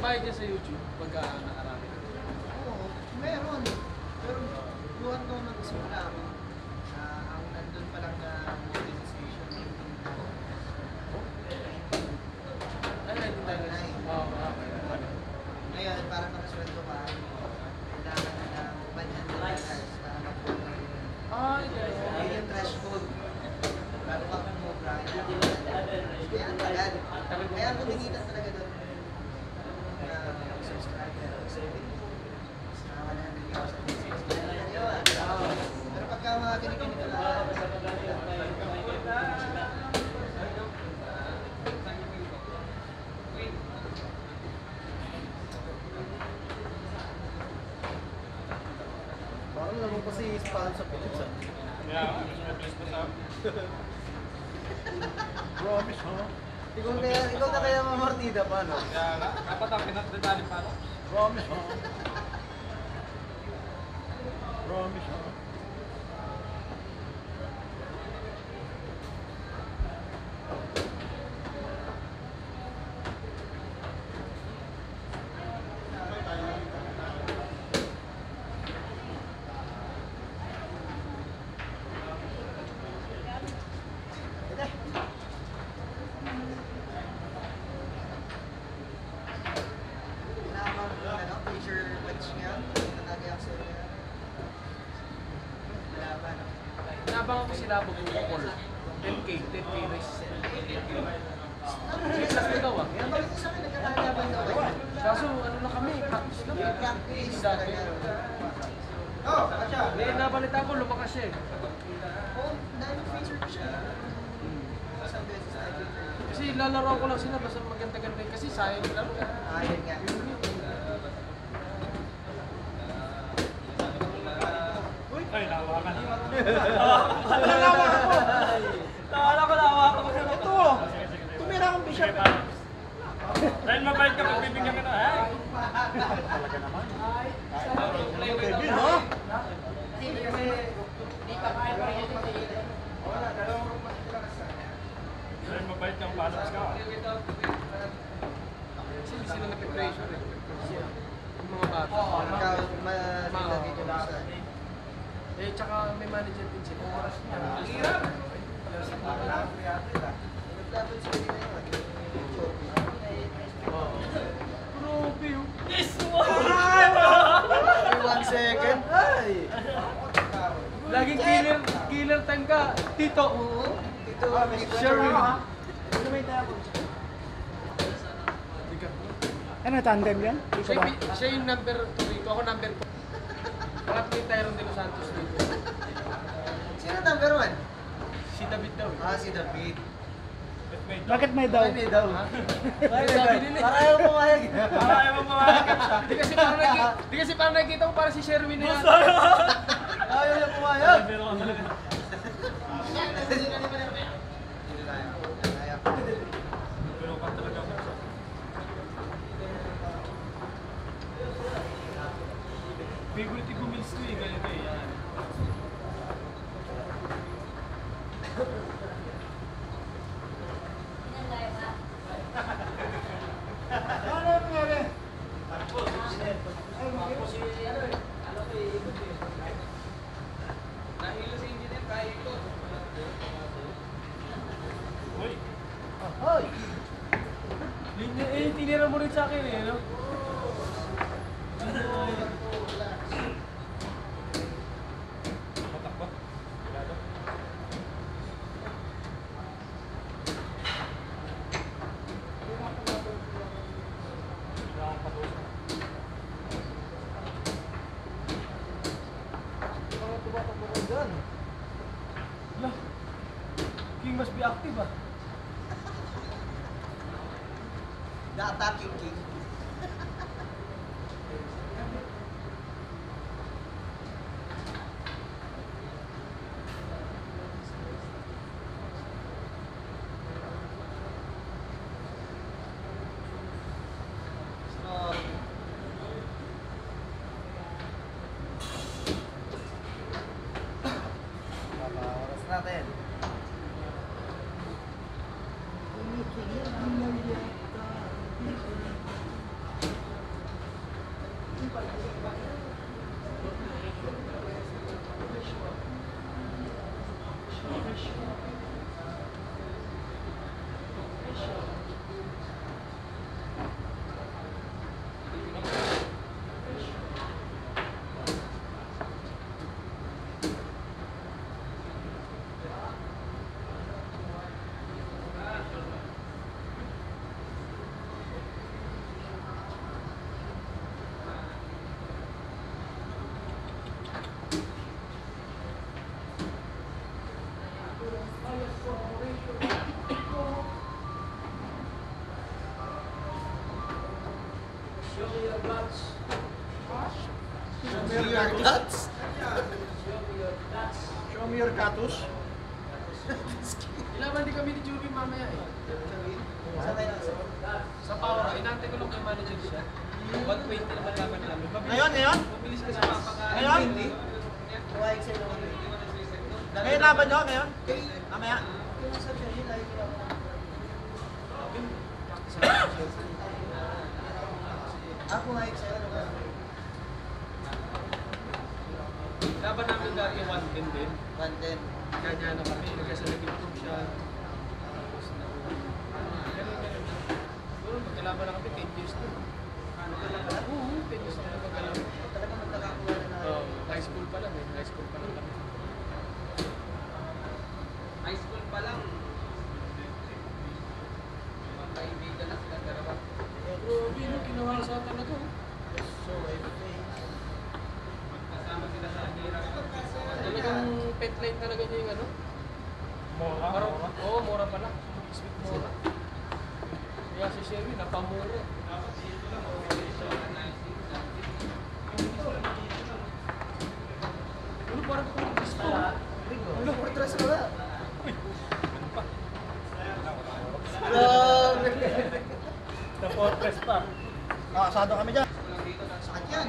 bayad niya sa YouTube pagka nakarami? Oo, meron. Pero buwan ko nagsimula ako. Ang nandun pa lang na monetization. Ay, hindi tayo. Oo, okay. Ngayon, para makasweldo ka, kailangan na ng $100 para mag-pull. Yun yung threshold. Bago ka kumubra, kaya ang tagal. Kaya ang kuminitan talaga doon. Subscriber. Pero pagka mga kinikinig ka lang, parang naman kasi spam sa Philips ah. Yeah, mas pa sa... Promise, ha? Ikaw na kaya mamartida pa, no? Kaya nga, dapat ang pinagdadali pa, no? Promise, ha? Promise, ha? Inabangan ko sila mag-call. 10K race. Success na daw ah. Kaso ano na kami, practice kami. practice Dati. Oh, atya. May nabalita ko, lumakas siya eh. Oh, feature ko siya. Isang beses na-feature. Kasi lalaro ko lang sila, basta maganda-ganda yun. Kasi sayang laro eh. Ayun nga. Ay, nawakan. Nawakan ko. Ito! Tumira akong bishop. Dahil mabait ka, magbibigyan ka na. Ay! Talaga naman. Kevin, ha? Dahil mabait kang palos ka. Kasi hindi sila napipressure eh. Yung mga bata. Ikaw, malita dito mo sa... Eh, tsaka may manager din sila. Ang hirap! Naglaban sila din na yun. Grabe yun. Yes! 1 second. Ay! Laging killer time ka. Tito. Dito, Sherwin. Ano, tandem yan? Siya yung number 2 rito. Ako number 4. Pangatlo yung Tyron De Los Santos dito. Sino number 1? Si David daw eh. Si David. Bakit may daw? May daw. Sabi nila eh. Para ayaw pumayag. Para ayaw mo mawag. Di kasi parang nakikita ko para si Sherwin na yan. Ayaw niya pumayag. Pero ka talaga. Pero ka talaga. Favorite ko meals ko eh, ganito eh. Yan. Uy! Hoy! Tinira mo rin sa akin eh, no? Matakbo. Sigurado. Mga tumatakbo ko dyan. Lah, King must be active ah. The attacking king. Oras natin. guts. Show me your guts. Show me your catus. Ilaban din kami ni Juby mamaya eh. Saan kayo nasa? Sa Power, inantay ko lang kay manager siya. 120 naman laban namin. Ngayon? Mabilis kasi mapaka. Ngayon? Kuha Excel ako. Ngayon laban nyo? Ngayon? Mamaya? Kung nasa siya, yun lagi ko ako. Ako nga Excel ako. Laban namin dati 110 din. 110. Kanya na kami, kasi nag-improve siya. Tapos na. Ganun. Siguro magkalaban na kami 10 years na. Oo, 10 years na magkalaban. Talaga magkakakuha na na. High school pa lang eh. High school pa lang kami. High school pa lang. Magkaibigan na silang dalawa. Grabe, no, ginawa sa talaga. So, everything. Magkasama sila sa hirap. Talagang pet line talaga niya yung ano? Mora? Oo, mura pala. Sweet mura. Kaya si Sherry, napamura. Ano parang kurtis po? Ano, portras ko na? Grabe. The fortress pa. Asado kami dyan. Sakit yan.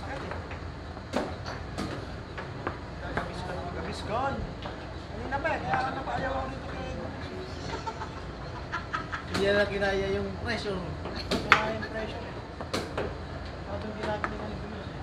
Gabiskon. Kanina pa eh, kaya ka napaayaw ako nito kay... Hindi na kinaya yung pressure. Kaya yung pressure eh. Habang ginagawa ko nito yun.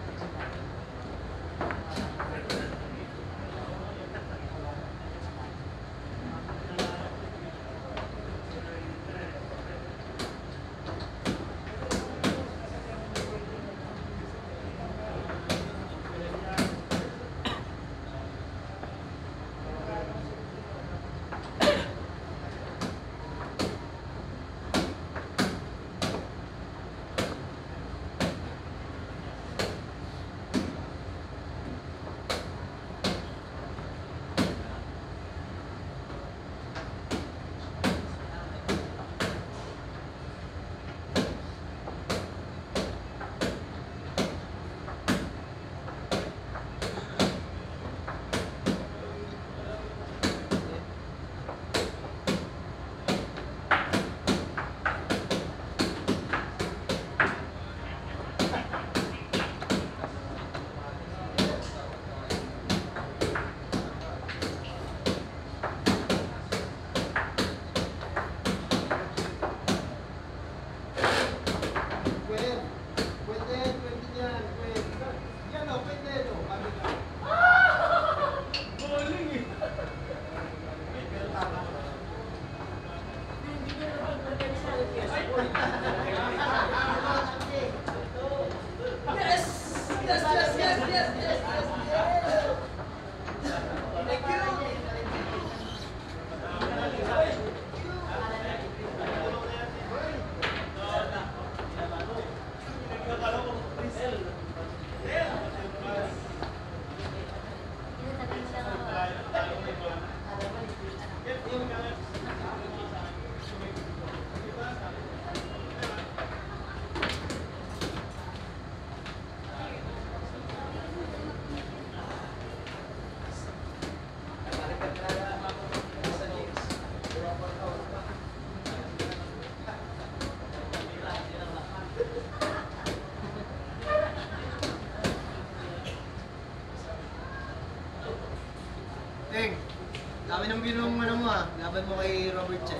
Dami ng binong ano mo ah. Laban mo kay Robert Chen.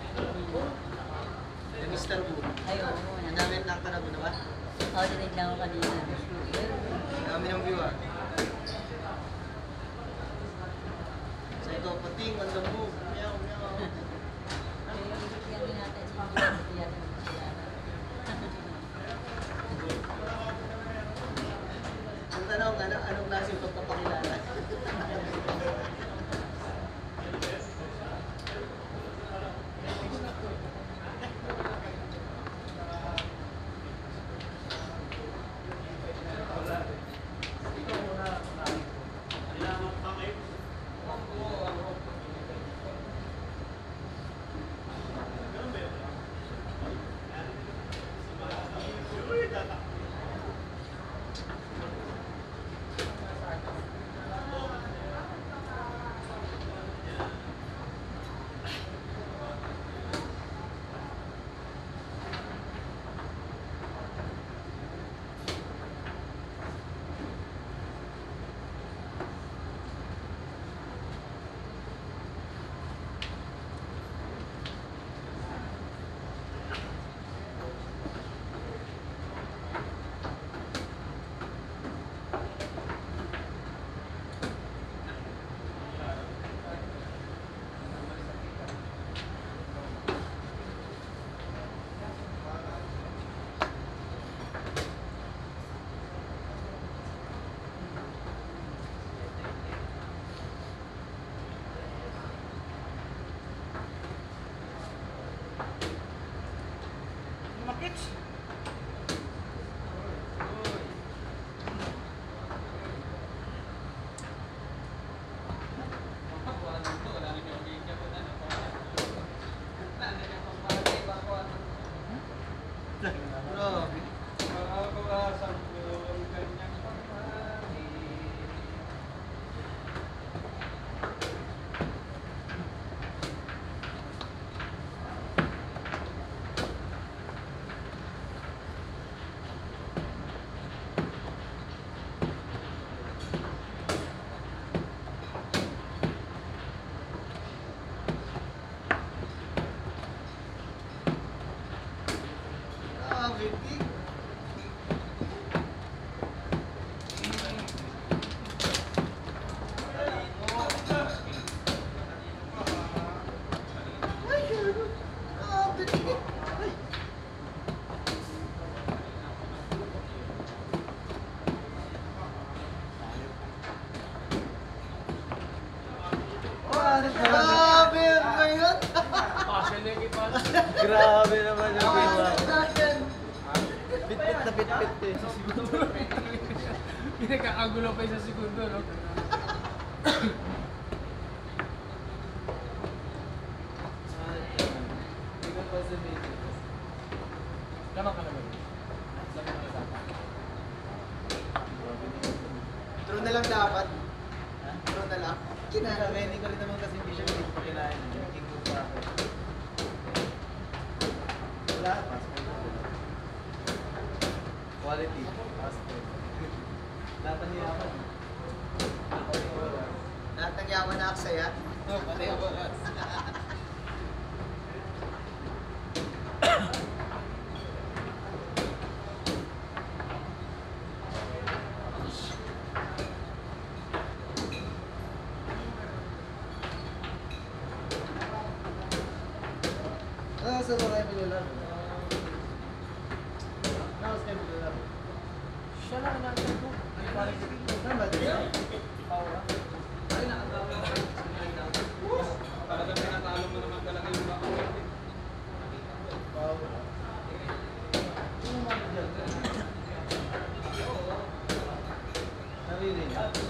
Kay Mr. Wu. Ay, oo. Ang dami ng nakta na ba na ba? Oo, dinig lang ako kanina. Dami ng view ah. So ito, pating, ang lambo. Meow, meow. Yan din natin si Yan. Ang tanong, anong klase yung pagpapakilala? Grabe naman yung ginawa. Pit-pit na pit-pit eh. Pinagkakagulo pa yung sa segundo, no? Tama ka naman. True na lang dapat. True na lang. Kinakainin ko rin naman kasi hindi siya hindi pa kinain. King ko pa ako. Wala, passport. Quality, passport. Lahat ng yaman. Lahat ng yaman na aksaya. Oo, pati ako. Sa mga pinulan. Nakakas kayo pinulan. Siya lang ang natin ko. Saan ba dito? Paura. Talagang pinatalo mo naman talaga yung bako. Wow. Ano naman dyan? Narili.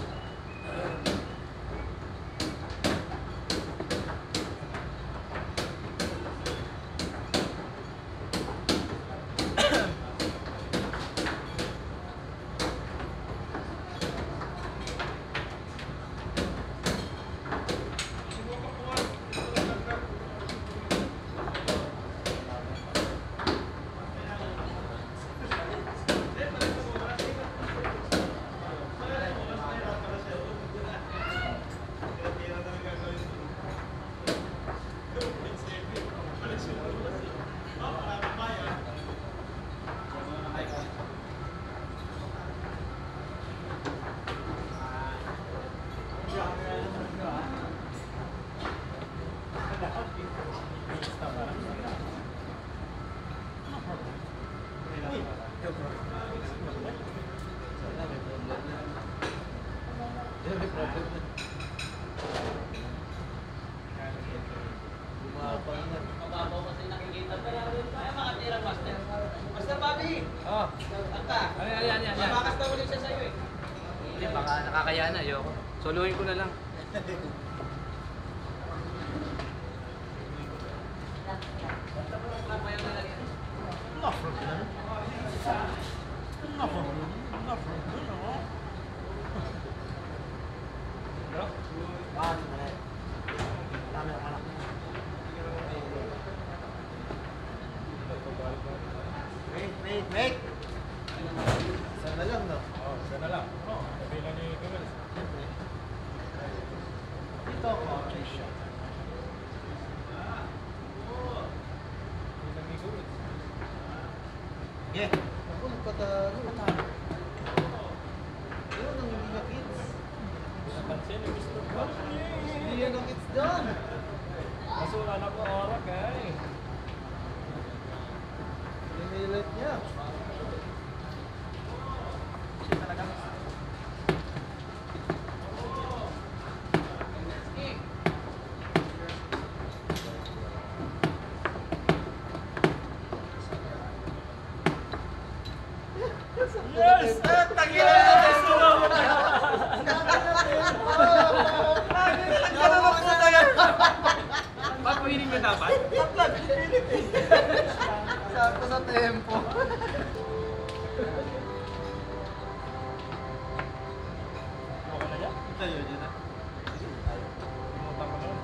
Mababaw kasi nakikita. Kaya makatirang master. Master Bobby! Oh. Ata! Yan. Mabakas na ulit siya sa'yo eh. Hindi, baka nakakaya na. Ayoko. Solohin ko na lang. Wait! Sana lang, no? Oo, sana lang. Sabi lang ni Camille. Dito ako, okay siya. Hindi lang ni Camille. Yeah. Ako, nagpatago. Yun, ang hindi niya kids. Napansin ni Mr. Bobby. Hindi yan ang kids doon. Kaso wala na po oras, eh. Pinilit niya. Yes! Papawiling mo dapat? Sakto sa tempo. Okay na yan? Tayo dyan na. Pumunta ko na yun.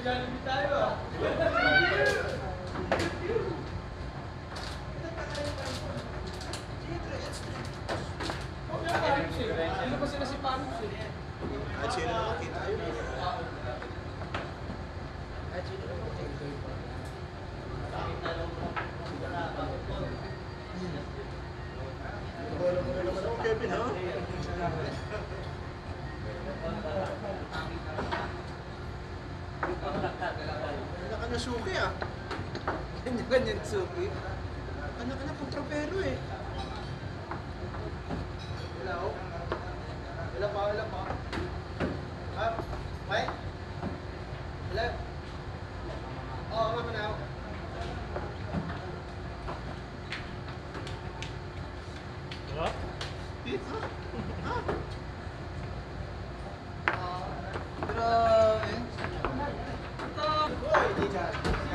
Jollibee tayo ah. Ano ba sila si Panos eh? At sino naman kita yun. Wala mo na naman ako, Kevin, ha? Kanya-kanya suki, ah. Kanya-kanya suki. Kanya-kanya kontrapero, eh. Hello? Hello pa, hello pa. Ah, Mike? Hello? Oo, nga manaw. Diba? Grabe. Hoy, di dyan.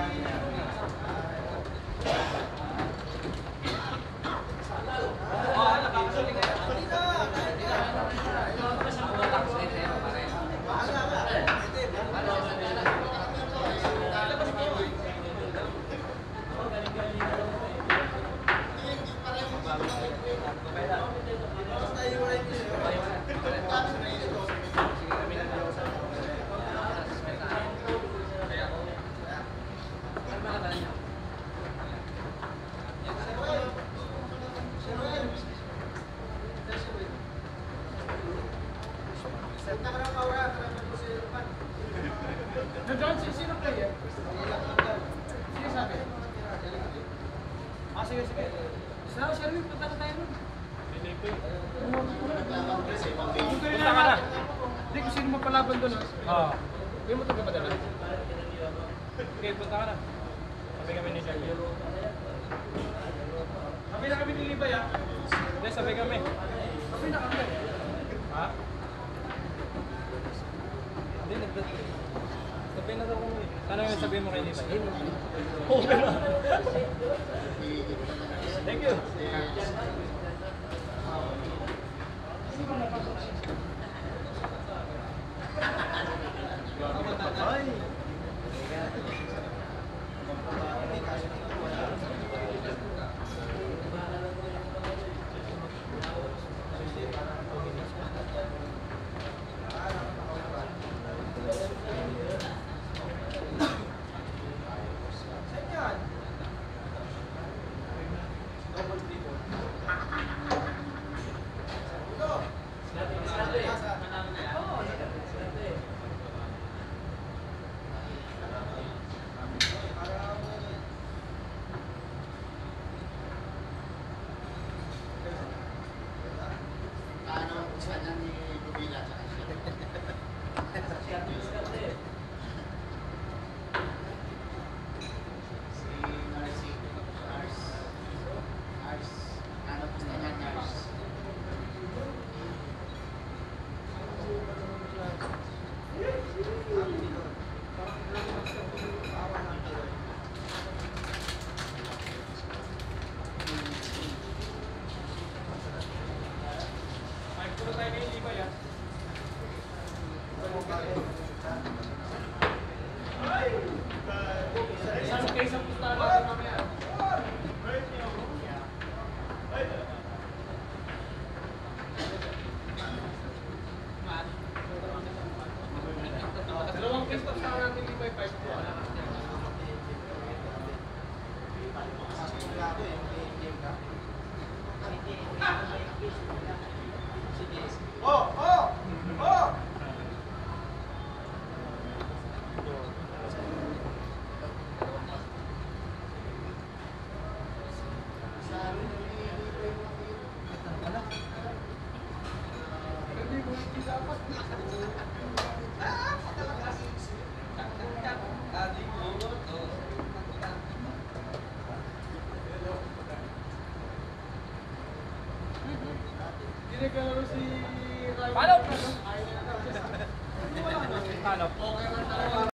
John, sino player? Sige sabi. Ah, sige, sige. Sa Sherwin, punta na tayo nun. Punta ka na. Hindi ko sino mapalaban doon ah. Oo. May motor ka ba dala? Okay, punta ka na. Sabay kami ni Sergio. Sabi na kami ni Libay ah. Hindi, sabay kami. Sabi na kami. Ha? Hindi, sabay na daw kami. Ano yung sabihin mo kay Libay? Okay na. Thank you. Isang case ang punta natin mamaya. Dalawang case pa sa natin Libay 5 po. Oh! Oh! Oh! Hindi nagkalaro si Ryan. Paano? Ayaw na lang. Paano?